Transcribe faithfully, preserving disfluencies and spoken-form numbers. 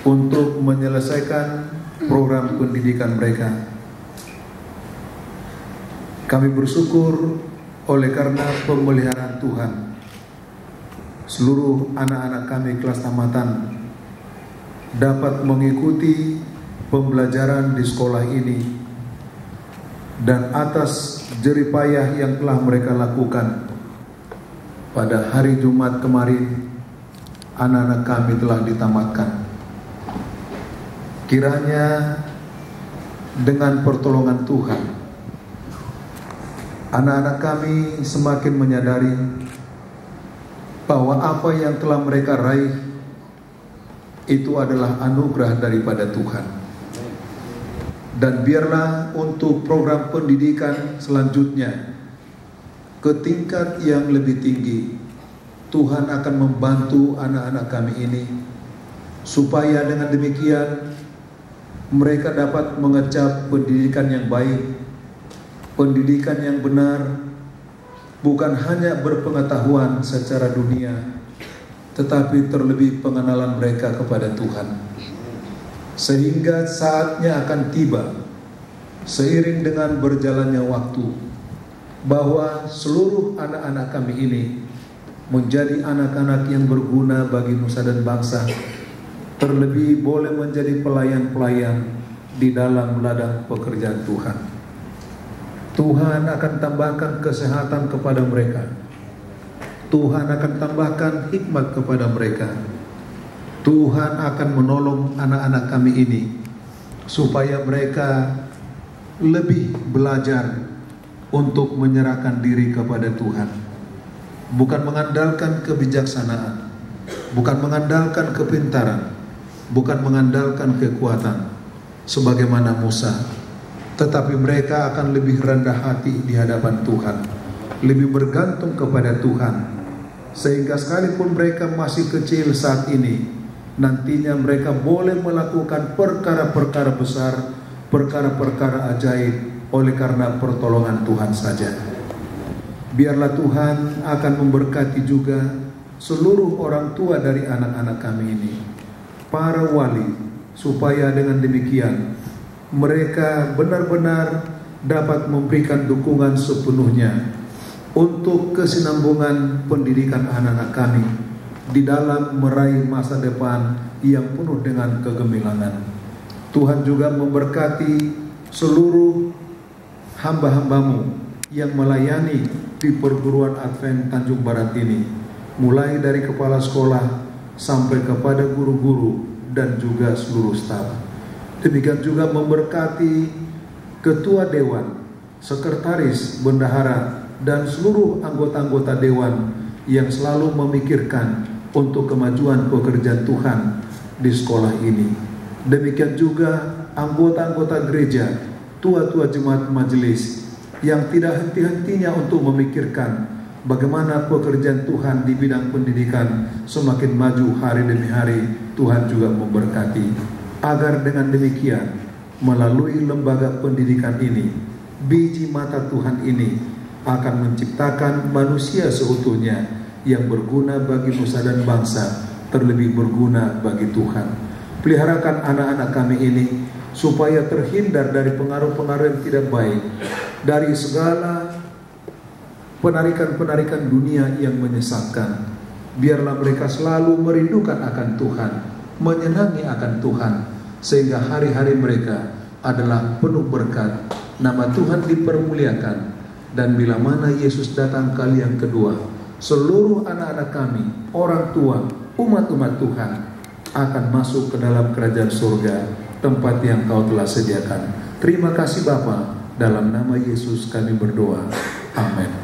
untuk menyelesaikan program pendidikan mereka. Kami bersyukur oleh karena pemeliharaan Tuhan. Seluruh anak-anak kami kelas tamatan dapat mengikuti pembelajaran di sekolah ini, dan atas jerih payah yang telah mereka lakukan pada hari Jumat kemarin, anak-anak kami telah ditamatkan. Kiranya dengan pertolongan Tuhan, anak-anak kami semakin menyadari bahwa apa yang telah mereka raih itu adalah anugerah daripada Tuhan. Dan biarlah untuk program pendidikan selanjutnya ke tingkat yang lebih tinggi, Tuhan akan membantu anak-anak kami ini supaya dengan demikian mereka dapat mengecap pendidikan yang baik, pendidikan yang benar, bukan hanya berpengetahuan secara dunia, tetapi terlebih pengenalan mereka kepada Tuhan. Sehingga saatnya akan tiba, seiring dengan berjalannya waktu, bahwa seluruh anak-anak kami ini menjadi anak-anak yang berguna bagi nusa dan bangsa, terlebih boleh menjadi pelayan-pelayan di dalam ladang pekerjaan Tuhan. Tuhan akan tambahkan kesehatan kepada mereka. Tuhan akan tambahkan hikmat kepada mereka. Tuhan akan menolong anak-anak kami ini supaya mereka lebih belajar untuk menyerahkan diri kepada Tuhan. Bukan mengandalkan kebijaksanaan, bukan mengandalkan kepintaran, bukan mengandalkan kekuatan sebagaimana Musa, tetapi mereka akan lebih rendah hati di hadapan Tuhan, lebih bergantung kepada Tuhan, sehingga sekalipun mereka masih kecil saat ini, nantinya mereka boleh melakukan perkara-perkara besar, perkara-perkara ajaib oleh karena pertolongan Tuhan saja. Biarlah Tuhan akan memberkati juga seluruh orang tua dari anak-anak kami ini, para wali, supaya dengan demikian mereka benar-benar dapat memberikan dukungan sepenuhnya untuk kesinambungan pendidikan anak-anak kami di dalam meraih masa depan yang penuh dengan kegemilangan. Tuhan juga memberkati seluruh hamba-hambamu yang melayani di perguruan Advent Tanjung Barat ini, mulai dari kepala sekolah sampai kepada guru-guru dan juga seluruh staf. Demikian juga memberkati ketua dewan, sekretaris, bendahara, dan seluruh anggota-anggota dewan yang selalu memikirkan untuk kemajuan pekerjaan Tuhan di sekolah ini. Demikian juga anggota-anggota gereja, tua-tua jemaat majelis yang tidak henti-hentinya untuk memikirkan bagaimana pekerjaan Tuhan di bidang pendidikan semakin maju hari demi hari. Tuhan juga memberkati, agar dengan demikian melalui lembaga pendidikan ini, biji mata Tuhan ini akan menciptakan manusia seutuhnya yang berguna bagi nusa dan bangsa, terlebih berguna bagi Tuhan. Peliharakan anak-anak kami ini supaya terhindar dari pengaruh-pengaruh yang tidak baik, dari segala penarikan-penarikan dunia yang menyesatkan. Biarlah mereka selalu merindukan akan Tuhan, menyenangi akan Tuhan, sehingga hari-hari mereka adalah penuh berkat, nama Tuhan dipermuliakan. Dan bila mana Yesus datang kali yang kedua, seluruh anak-anak kami, orang tua, umat-umat Tuhan akan masuk ke dalam kerajaan surga, tempat yang Kau telah sediakan. Terima kasih Bapa, dalam nama Yesus kami berdoa. Amin.